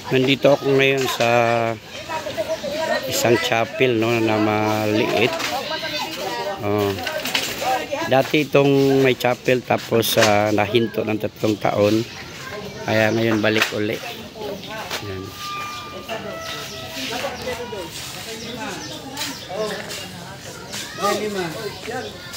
Nandito ako ngayon sa isang chapel, no, na maliit. Dati itong may chapel tapos nahinto ng 3 taon. Kaya ngayon balik uli. Yan.